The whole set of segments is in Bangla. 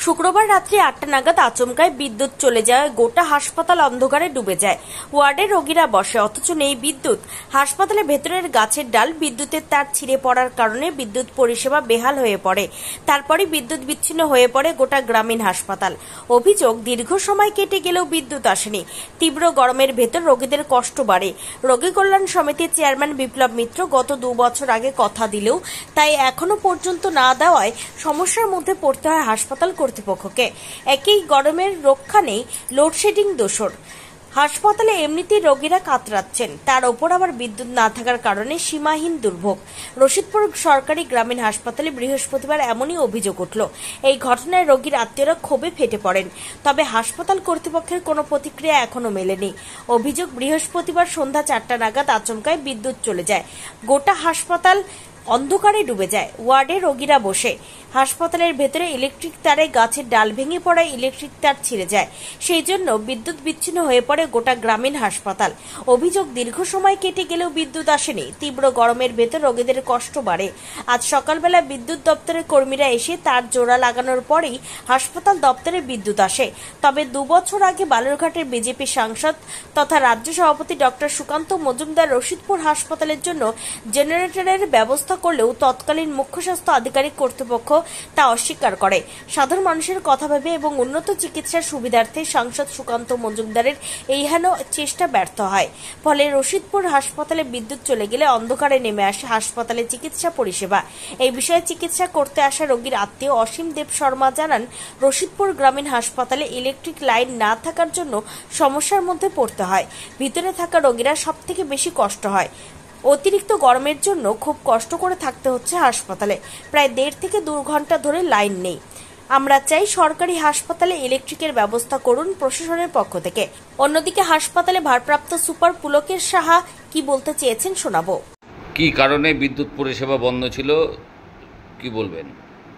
শুক্রবার রাত্রি ৮টা নাগাদ আচমকায় বিদ্যুৎ চলে যায়, গোটা হাসপাতাল অন্ধকারে ডুবে যায়। ওয়ার্ডে রোগীরা বসে, অথচ নেই বিদ্যুৎ। হাসপাতালের ভেতরের গাছের ডাল বিদ্যুতের তার ছিঁড়ে পড়ার কারণে বিদ্যুৎ পরিষেবা বেহাল হয়ে পড়ে। তারপরে বিদ্যুৎ বিচ্ছিন্ন হয়ে পড়ে গোটা গ্রামীণ হাসপাতাল। অভিযোগ, দীর্ঘ সময় কেটে গেলেও বিদ্যুৎ আসেনি। তীব্র গরমের ভেতর রোগীদের কষ্ট বাড়ে। রোগী কল্যাণ সমিতির চেয়ারম্যান বিপ্লব মিত্র গত 2 বছর আগে কথা দিলেও তাই এখনো পর্যন্ত না দেওয়ায় সমস্যার মধ্যে পড়তে হয় হাসপাতাল কর্তৃপক্ষকে। একই গরমের রক্ষা নেই, লোডশেডিং দোসর। হাসপাতালে এমনিতেই রোগীরা কাতরাচ্ছেন, তার ওপর আবার বিদ্যুৎ না থাকার কারণে সীমাহীন দুর্ভোগ। রশিদপুর সরকারি গ্রামীণ হাসপাতালে বৃহস্পতিবার এমনই অভিযোগ উঠল। এই ঘটনায় রোগীর আত্মীয়রা ক্ষোভে ফেটে পড়েন, তবে হাসপাতাল কর্তৃপক্ষের কোনো প্রতিক্রিয়া এখনো মেলেনি। অভিযোগ, বৃহস্পতিবার সন্ধ্যা 4টা নাগাদ আচমকায় বিদ্যুৎ চলে যায়, গোটা হাসপাতাল অন্ধকারে ডুবে যায়। ওয়ার্ডে রোগীরা বসে, হাসপাতালের ভেতরে ইলেকট্রিক তারে গাছের ডাল ভেঙে পড়ায় ইলেকট্রিক তার ছিঁড়ে যায়, সেই জন্য বিদ্যুৎ বিচ্ছিন্ন হয়ে পড়ে গোটা গ্রামীণ হাসপাতাল। অভিযোগ, দীর্ঘ সময় কেটে গেলেও বিদ্যুৎ আসেনি। তীব্র গরমের ভেতর রোগীদের কষ্ট বাড়ে। আজ সকালবেলা বিদ্যুৎ দপ্তরের কর্মীরা এসে তার জোড়া লাগানোর পরেই হাসপাতাল দপ্তরে বিদ্যুৎ আসে। তবে 2 বছর আগে বালুরঘাটের বিজেপি সাংসদ তথা রাজ্য সভাপতি ডক্টর সুকান্ত মজুমদার রশিদপুর হাসপাতালের জন্য জেনারেটরের ব্যবস্থা করলেও তৎকালীন মুখ্য স্বাস্থ্য আধিকারিক কর্তৃপক্ষ তা অস্বীকার করে। সাধারণ মানুষের কথা ভেবে এবং উন্নত চিকিৎসার সুবিধার্থে সাংসদ সুকান্ত মজুমদারের এই হেন চেষ্টা ব্যর্থ হয়। ফলে রশিদপুর হাসপাতালে বিদ্যুৎ চলে গেলে অন্ধকারে নেমে আসে হাসপাতালে চিকিৎসা পরিষেবা। এই বিষয়ে চিকিৎসা করতে আসা রোগীর আত্মীয় অসীম দেব শর্মা জানান, রশিদপুর গ্রামীণ হাসপাতালে ইলেকট্রিক লাইন না থাকার জন্য সমস্যার মধ্যে পড়তে হয়। ভিতরে থাকা রোগীরা সবথেকে বেশি কষ্ট হয়। অতিরিক্ত গরমের জন্য খুব কষ্ট করে থাকতে হচ্ছে হাসপাতালে। প্রায় 1.5 থেকে 2 ঘন্টা ধরে লাইন নেই। আমরা চাই সরকারি হাসপাতালে ইলেকট্রিকের ব্যবস্থা করুন প্রশাসনের পক্ষ থেকে। অন্যদিকে হাসপাতালে ভারপ্রাপ্ত সুপার পুলকের সাহা কি বলতে চেয়েছেন শোনাবো। কি কারণে বিদ্যুৎ পরিষেবা বন্ধ ছিল, কি বলবেন?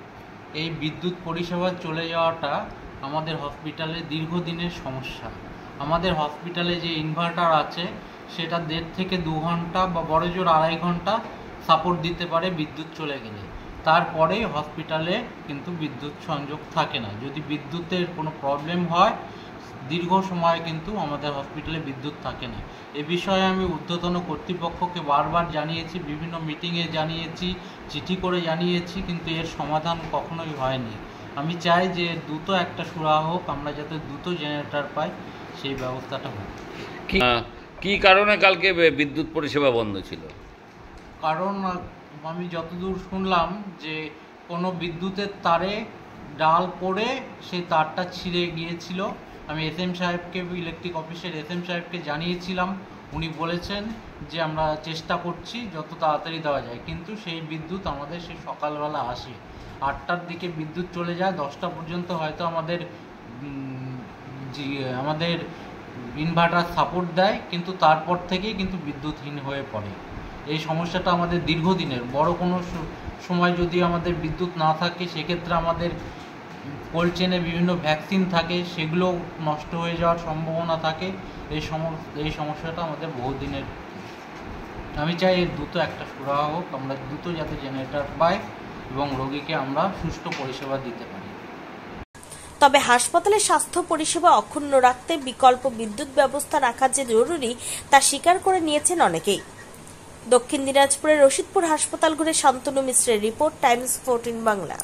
এই বিদ্যুৎ পরিষেবা চলে যাওয়াটা আমাদের হসপিটালে দীর্ঘদিনের সমস্যা। আমাদের হসপিটালে যে ইনভার্টার আছে সেটা 1.5 থেকে 2 ঘন্টা বা বড় জোর 2.5 ঘন্টা সাপোর্ট দিতে পারে বিদ্যুৎ চলে গেলে। তারপরে হসপিটালে কিন্তু বিদ্যুৎ সংযোগ থাকে না। যদি বিদ্যুতের কোনো প্রবলেম হয় দীর্ঘ সময় কিন্তু আমাদের হসপিটালে বিদ্যুৎ থাকে না। এ বিষয়ে আমি ঊর্ধ্বতন কর্তৃপক্ষকে বারবার জানিয়েছি, বিভিন্ন মিটিংয়ে জানিয়েছি, চিঠি করে জানিয়েছি, কিন্তু এর সমাধান কখনোই হয়নি। আমি চাই যে দ্রুত একটা সুরাহা হোক, আমরা যাতে দ্রুত জেনারেটর পাই, সেই ব্যবস্থাটা হোক। কি কারণে কালকে বিদ্যুৎ পরিষেবা বন্ধ ছিল? কারণ আমি যতদূর শুনলাম যে কোনো বিদ্যুতের তারে ডাল পড়ে সেই তারটা ছিঁড়ে গিয়েছিল। আমি এসএম সাহেবকে, ইলেকট্রিক অফিসের এসএম সাহেবকে জানিয়েছিলাম। উনি বলেছেন যে আমরা চেষ্টা করছি যত তাড়াতাড়ি দেওয়া যায়, কিন্তু সেই বিদ্যুৎ আমাদের সেই সকালবেলা আসে। 8টার দিকে বিদ্যুৎ চলে যায়, 10টা পর্যন্ত হয়তো আমাদের ইনভার্টার সাপোর্ট দেয়, কিন্তু তারপর থেকেই কিন্তু বিদ্যুৎহীন হয়ে পড়ে। এই সমস্যাটা আমাদের দীর্ঘদিনের। বড় কোনো সময় যদি আমাদের বিদ্যুৎ না থাকে সেক্ষেত্রে আমাদের কোল্ড চেনে বিভিন্ন ভ্যাকসিন থাকে, সেগুলো নষ্ট হয়ে যাওয়ার সম্ভাবনা থাকে। এই সমস্যাটা আমাদের বহুদিনের। আমি চাই এর দ্রুত একটা সুরাহা হোক, আমরা দ্রুত যাতে জেনারেটর পাই এবং রোগীকে আমরা সুষ্ঠু পরিষেবা দিতে পারি। তবে হাসপাতালে স্বাস্থ্য পরিষেবা অক্ষুণ্ণ রাখতে বিকল্প বিদ্যুৎ ব্যবস্থা রাখা যে জরুরি তা স্বীকার করে নিয়েছেন অনেকেই। দক্ষিণ দিনাজপুরের রশিদপুর হাসপাতাল ঘুরে শান্তনু মিশ্রের রিপোর্ট, টাইমস 14 বাংলা।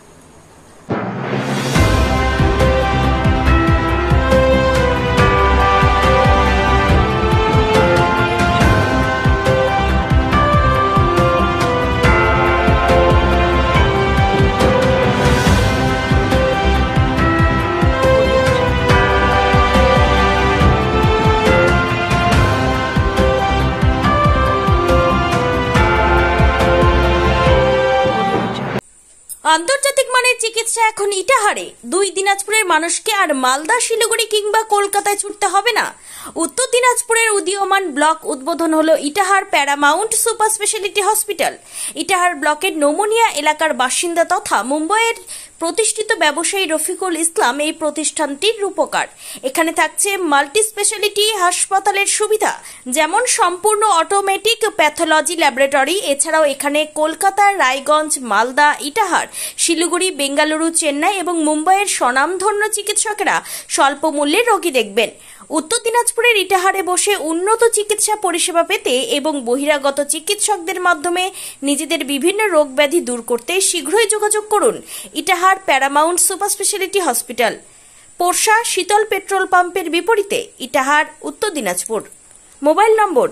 আন্তর্জাতিক মানের চিকিৎসা এখন ইটাহারে। 2 দিনাজপুরের মানুষকে আর মালদা, শিলিগুড়ি কিংবা কলকাতায় ছুটতে হবে না। উত্তর দিনাজপুরের উদীয়মান ব্লক উদ্বোধন হলো Itahar Paramount super speciality hospital. Itahar ব্লকের নোমনিয়া এলাকার বাসিন্দা তথা মুম্বাইয়ের প্রতিষ্ঠিত ব্যবসায়ী রফিকুল ইসলাম এই প্রতিষ্ঠানটির রূপকার। এখানে থাকছে মাল্টি স্পেশালিটি হাসপাতালের সুবিধা, যেমন সম্পূর্ণ অটোমেটিক প্যাথোলজি ল্যাবরেটরি। এছাড়াও এখানে কলকাতা, রায়গঞ্জ, মালদা, ইটাহার, শিলিগুড়ি, বেঙ্গালুরু, চেন্নাই এবং মুম্বাইয়ের স্বনামধন্য চিকিৎসকেরা স্বল্প মূল্যে রোগী দেখবেন। উত্তর দিনাজপুরের ইটাহারে বসে উন্নত চিকিৎসা পরিষেবা পেতে এবং বহিরাগত চিকিৎসকদের মাধ্যমে নিজেদের বিভিন্ন রোগ ব্যাধি দূর করতে শীঘ্রই যোগাযোগ করুন Itahar Paramount super speciality hospital, Porsha Shital petrol পাম্পের বিপরীতে, ইটাহার, উত্তর দিনাজপুর। মোবাইল নম্বর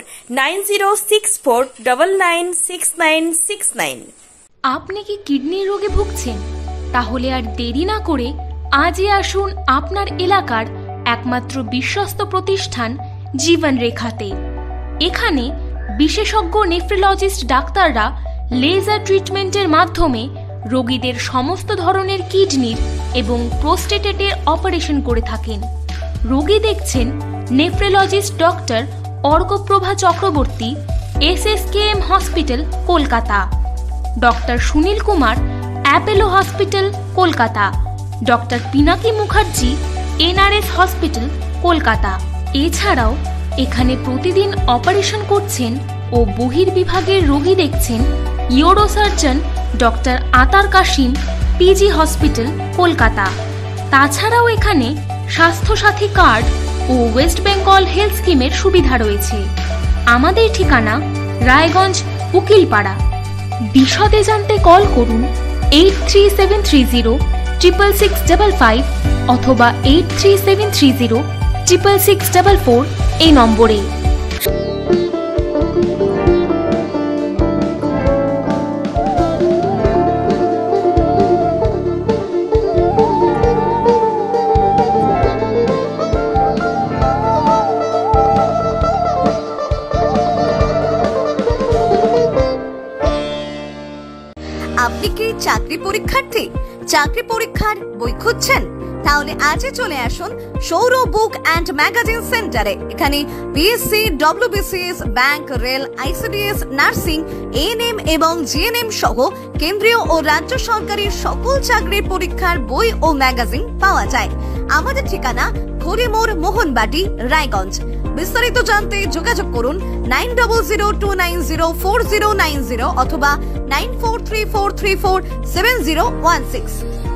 9064996969। আপনি কি কিডনির রোগে ভুগছেন? তাহলে আর দেরি না করে আজই আসুন আপনার এলাকার একমাত্র বিশ্বস্ত প্রতিষ্ঠান জীবন রেখাতে। এখানে বিশেষজ্ঞ নেফ্রোলজিস্ট ডাক্তাররা লেজার ট্রিটমেন্টের মাধ্যমে রোগীদের সমস্ত ধরনের কিডনির এবং প্রোস্টেটের অপারেশন করে থাকেন। রোগী দেখছেন nephrologist doctor Arkaprabha Chakraborty, SSKM hospital, Kolkata. Doctor Sunil Kumar, Apollo hospital, Kolkata. Doctor Pinaki Mukherjee, NRS hospital, Kolkata. এছাড়াও এখানে প্রতিদিন অপারেশন করছেন ও বহির্বিভাগের রোগী দেখছেন ইউরোসার্জন ডক্টর আতার কাশিম, PG হসপিটাল, কলকাতা। তাছাড়াও এখানে স্বাস্থ্যসাথী কার্ড ও ওয়েস্ট বেঙ্গল হেলথ স্কিমের সুবিধা রয়েছে। আমাদের ঠিকানা রায়গঞ্জ, উকিলপাড়া। বিশদে জানতে কল করুন 8373066655 অথবা 8373066644 এই নম্বরে। আপনি কি চাকরি পরীক্ষার্থী? চাকরি পরীক্ষার বই খুঁজছেন? তাহলে আজই চলে আসুন সৌরভ বুক অ্যান্ড ম্যাগাজিন সেন্টারে। এখানে BSc, WBCS, bank, rail, ICDS, nursing, ANM এবং GNM সহ কেন্দ্রীয় ও রাজ্য সরকারি সকল চাকরির পরীক্ষার বই ও ম্যাগাজিন পাওয়া যায়। আমাদের ঠিকানা খড়িমোড়, মোহনবাটি, রায়গঞ্জ। বিস্তারিত জানতে যোগাযোগ করুন 9002904090 অথবা 9434347016।